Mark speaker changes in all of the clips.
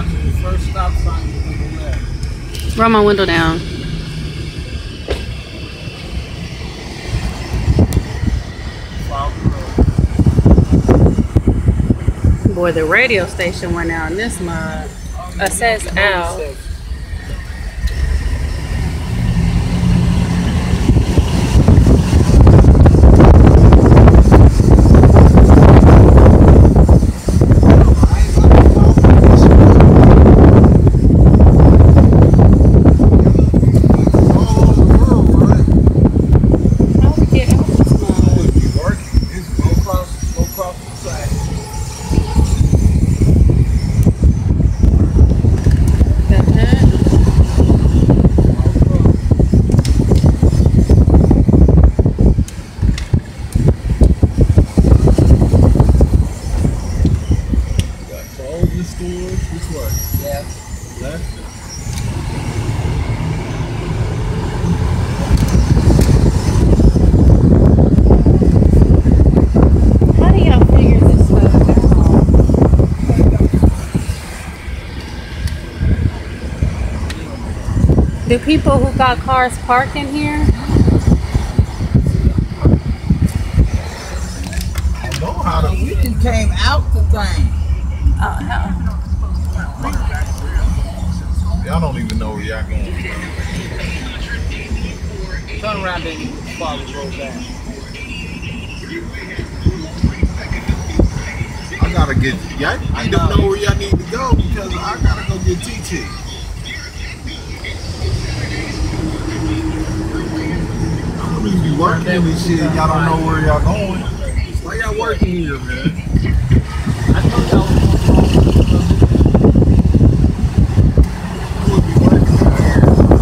Speaker 1: to the first stop sign, you can go left.
Speaker 2: Roll my window down.
Speaker 1: Follow the road.
Speaker 2: Boy, the radio station went out in this mud. It says out. Do people who got cars park in here?
Speaker 1: I know how to. We just came out the thing.
Speaker 2: Oh, hell.
Speaker 1: Y'all don't even know where y'all going. Turn around then you follow the road down. I gotta get. Y'all need to know where y'all need to go because I gotta go get TT. Be working and shit, y'all don't know where y'all going. Why y'all working here, man? I told y'all would be working here.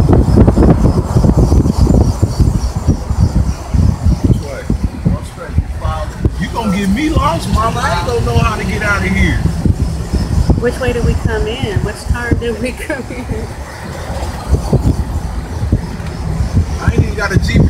Speaker 1: Which way? You gonna get me lost, mama. I ain't gonna know how to get out of here.
Speaker 2: Which way did we come in? Which turn did we come in?
Speaker 1: I ain't even got a GPS.